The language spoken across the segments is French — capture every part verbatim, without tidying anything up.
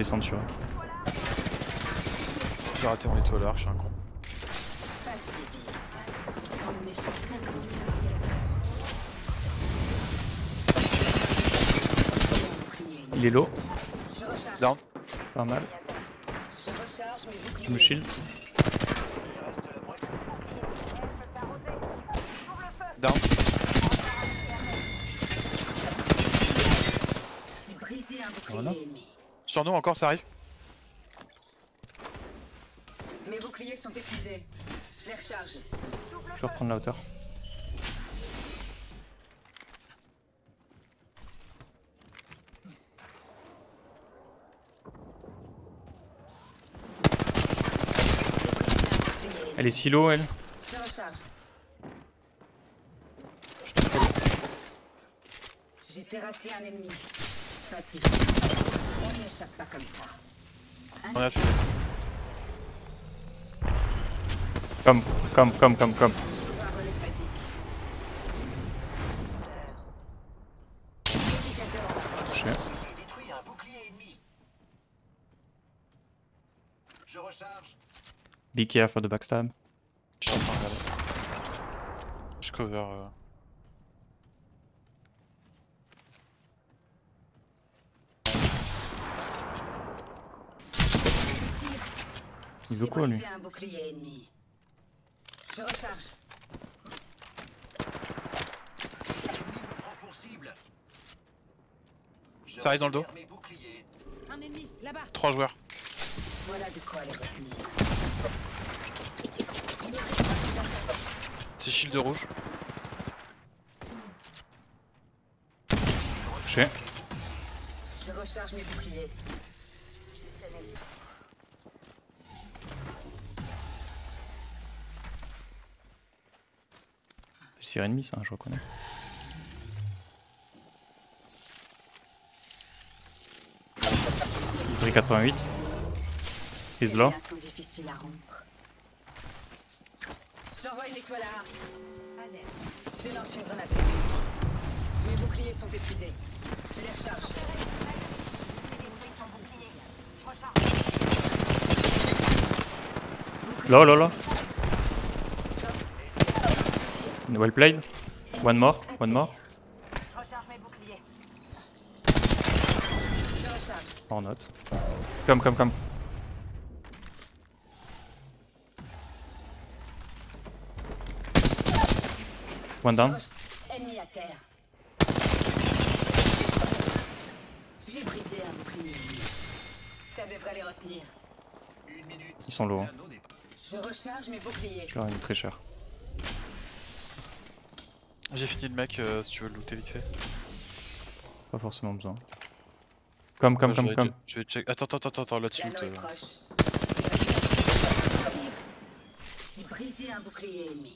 descendre sur eux. J'ai raté mon étoileur, je suis un con. Pas si vite. On m'échappe pas comme ça. Il est low. Je recharge. Down. Pas mal. Je recharge mes boucliers. Je me shield. Down. J'ai brisé un bouclier Voilà. ennemi. Sur nous encore, ça arrive. Mes boucliers sont épuisés. Je les recharge. Je vais reprendre la hauteur. Elle est silo, elle. Je recharge. Je te follow. J'ai terrassé un ennemi. Pas si vite. On n'échappe pas comme ça. On a fait. Comme, comme, comme, comme, comme. Voir relais basique. Indicateur en approche. Touché. J'ai détruit un bouclier ennemi. Je recharge. Be careful for the backstab. Je suis en train de regarder. Je cover. Euh... Il veut J'ai quoi, lui? brisé un bouclier ennemi. Je recharge. L'ennemi me prend pour cible. Je Ça arrive dans le dos. récupère mes boucliers. Un ennemi, là-bas. Trois joueurs. Voilà de quoi les retenir. C'est shield rouge. Touché. Je recharge mes boucliers. C'est le sire ennemi, ça, je reconnais. Bri quatre-vingt-huit. He's low. Les liens sont difficiles à rompre. J'envoie une étoile à arc. Je lance une grenade. Mes boucliers sont épuisés. Je les recharge. Là, là, là. Well played. One more, one more. Je recharge. En note. Comme, comme, comme. One down. Ennemi à terre. J'ai brisé un bouclier ennemi. Ça devrait les retenir. Une minute. Ils sont low. Hein. L'anneau n'est pas- Je recharge mes boucliers. Je leur ai mis très cher. J'ai fini le mec euh, si tu veux le looter vite fait. Pas forcément besoin. Comme, comme, Ouais, comme, je vais- comme. Je vais check. Attends, attends, attends, attends, là tu L'anneau loot. est euh. proche. J'ai brisé un bouclier ennemi.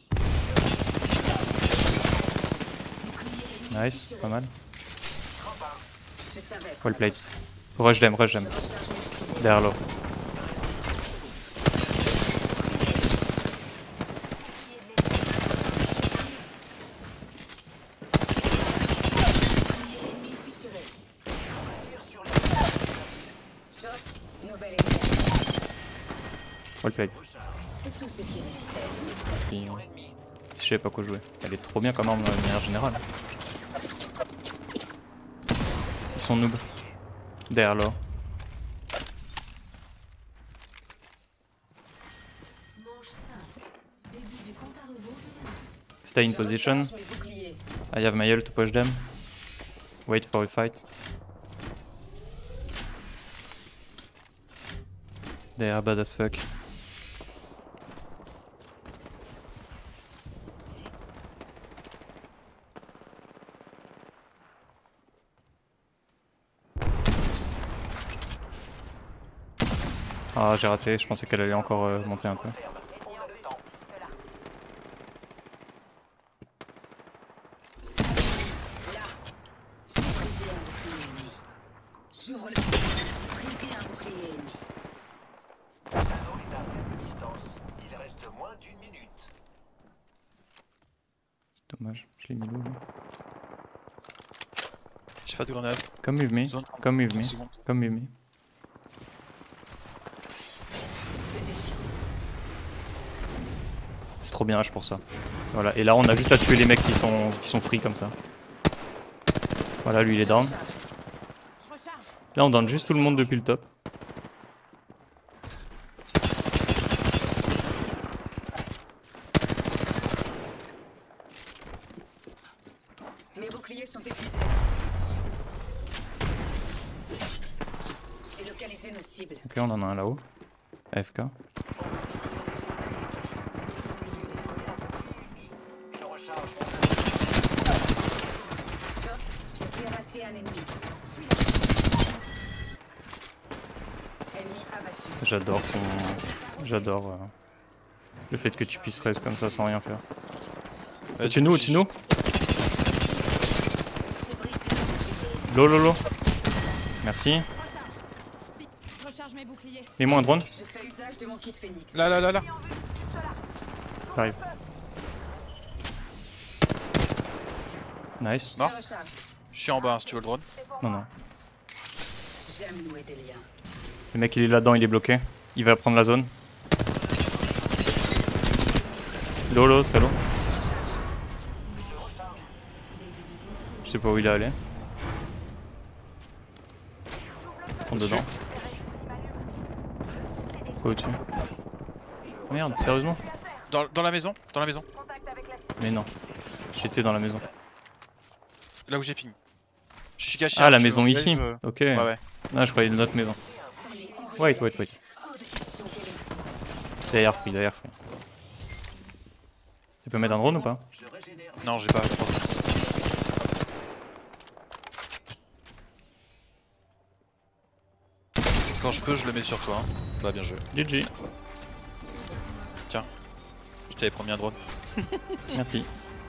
Nice, pas mal. Je savais. Well played. Rush them, rush them. Je recharge mes boucliers. Derrière low. Ennemi fissuré. Tire sur les Choc. Nouvelle ennemi. Well played. C'est tout ce qui restait. Puis, je sais pas quoi jouer. Elle est trop bien comme arme de manière générale. Ils sont noobs. Derrière low. Stay in position. Je recharge mes boucliers. I have my ult to push them. Wait for a fight. They are bad as fuck. Ah, j'ai raté, je pensais qu'elle allait encore euh, monter un peu. On a le temps. Là. J'ai brisé un bouclier ennemi. J'ouvre le feu. J'ai brisé un bouclier ennemi. L'anneau est à faible distance. Il reste moins d'une minute. C'est dommage, je l'ai mis low. lui. J'ai pas de grenade. Come with me, Zone come with me, trente secondes. come with me. c'est trop bien H pour ça. Voilà, et là on a juste à tuer les mecs qui sont, qui sont free comme ça. Voilà, lui il est down. Là on down juste tout le monde depuis le top. Mes boucliers sont épuisés. J'ai localisé nos cibles. Ok, on en a un là-haut. A F K. Je recharge. J'ai terrassé un ennemi. Ennemi abattu. J'adore ton... J'adore euh, le fait que tu puisses reste comme ça sans rien faire. Ouais, Tu nous, j'ai- tu nous. J'ai brisé un bouclier. Lolo. Merci. Je recharge mes boucliers. Mets-moi un drone. Je fais usage de mon kit Phoenix. Là, là, là, là. J'arrive. Nice. Non. Je recharge. Je suis en bas, hein, si tu veux le drone. Non, non. J'aime nouer des liens. Le mec il est là-dedans, il est bloqué. Il va prendre la zone. Lolo, très low. Je sais pas où il est allé. Ils sont dedans. Quoi au-dessus? Merde, sérieusement? Dans, dans la maison, dans la maison. Mais non. J'étais dans la maison. Là où j'ai ping. Je suis caché. Ah, hein, la je maison suis- ici. euh, Ok. Ouais, ouais. Ah, je croyais notre maison. Allez, on Wait, regarde. wait, wait. Hors de question qu'elle ait- Derrière free, derrière free. Tu peux mettre un drone ou pas? Je régénère. Non, j'ai pas. trop. Quand je peux, je le mets sur toi. Hein. Bah, bien joué. G G. Je t'avais promis un drone. Merci.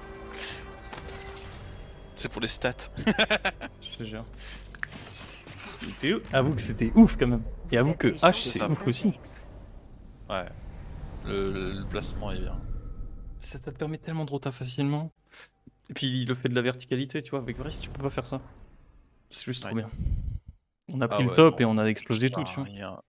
C'est pour les stats. Je te jure. C'était ouf. Avoue que c'était ouf quand même. Et avoue que H C'est c'est ça. ouf aussi. Ouais. Le, le placement est bien. Ça te permet tellement de rota facilement. Et puis le fait de la verticalité, tu vois, avec Vrist tu peux pas faire ça. C'est juste trop Ouais. bien. On a Ah pris le ouais, top non. et on a explosé Putain, tout, tu vois. il y a-